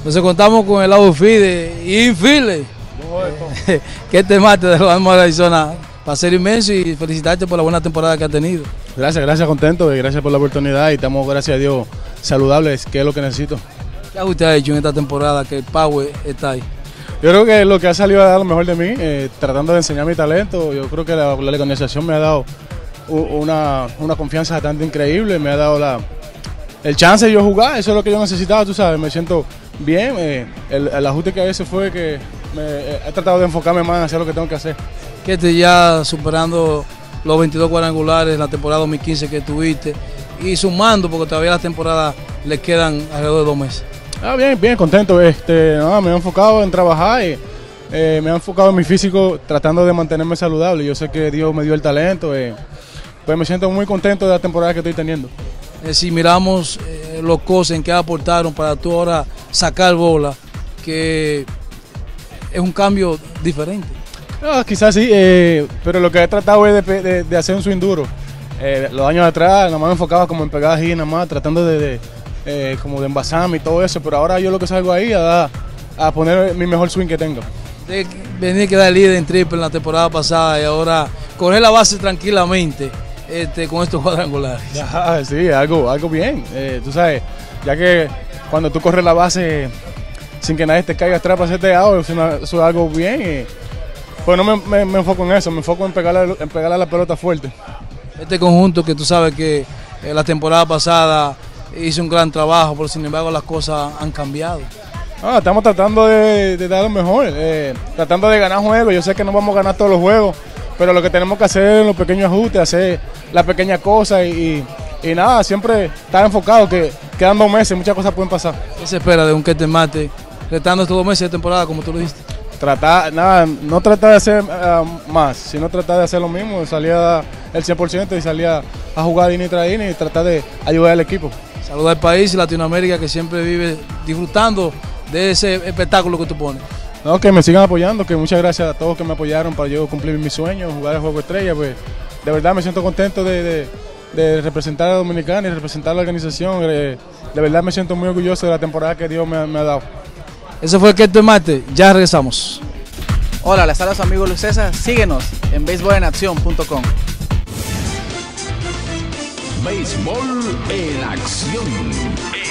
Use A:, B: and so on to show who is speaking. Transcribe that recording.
A: Entonces contamos con el outfit de Infield, que este martes de los Almas de Arizona va a ser inmenso y felicitarte por la buena temporada que ha tenido.
B: Gracias, contento y gracias por la oportunidad y estamos, gracias a Dios, saludables, que es lo que necesito.
A: ¿Qué usted ha hecho en esta temporada que el Power está ahí?
B: Yo creo que lo que ha salido a dar lo mejor de mí, tratando de enseñar mi talento. Yo creo que la organización me ha dado una confianza bastante increíble, me ha dado el chance de yo jugar, eso es lo que yo necesitaba, tú sabes, me siento bien. El ajuste que a veces fue que he tratado de enfocarme más en hacer lo que tengo que hacer.
A: Que esté ya superando los 22 cuadrangulares en la temporada 2015 que tuviste y sumando, porque todavía las temporadas le quedan alrededor de 2 meses.
B: Bien, contento. Me he enfocado en trabajar y me he enfocado en mi físico tratando de mantenerme saludable. Yo sé que Dios me dio el talento, pues me siento muy contento de la temporada que estoy teniendo.
A: Si miramos los cosas en que aportaron para tú ahora sacar bola, que es un cambio diferente.
B: Quizás sí, pero lo que he tratado es de hacer un swing duro. Los años atrás nada más me enfocaba como en pegar aquí, nada más tratando como de envasarme y todo eso, pero ahora yo lo que salgo ahí a poner mi mejor swing que tengo.
A: De venir a quedar líder en triple en la temporada pasada y ahora correr la base tranquilamente con estos cuadrangulares.
B: Sí, algo bien. Tú sabes, ya que cuando tú corres la base sin que nadie te caiga atrás para hacerte out, eso es algo bien. Pues no me enfoco en eso, me enfoco en pegarle a la pelota fuerte.
A: Este conjunto que tú sabes que la temporada pasada hizo un gran trabajo, pero sin embargo las cosas han cambiado.
B: Estamos tratando de dar lo mejor, tratando de ganar juegos. Yo sé que no vamos a ganar todos los juegos, pero lo que tenemos que hacer es los pequeños ajustes, hacer las pequeñas cosas y nada, siempre estar enfocado, que quedan 2 meses, muchas cosas pueden pasar.
A: ¿Qué se espera de un Ketel Marte retando estos 2 meses de temporada, como tú lo dijiste?
B: No tratar de hacer más, sino tratar de hacer lo mismo, salir a dar el 100% y salir a jugar inning tras inning y tratar de ayudar al equipo.
A: Saludos al país y Latinoamérica que siempre vive disfrutando de ese espectáculo que tú pones.
B: Que me sigan apoyando, que muchas gracias a todos que me apoyaron para yo cumplir mis sueños, jugar el Juego Estrella. Pues de verdad me siento contento de representar a Dominicana y representar a la organización. De verdad me siento muy orgulloso de la temporada que Dios me ha dado.
A: Eso fue Ketel Marte, ya regresamos.
C: Hola, les habla su amigo Luis César, síguenos en beisbolenacción.com.
D: Béisbol en acción.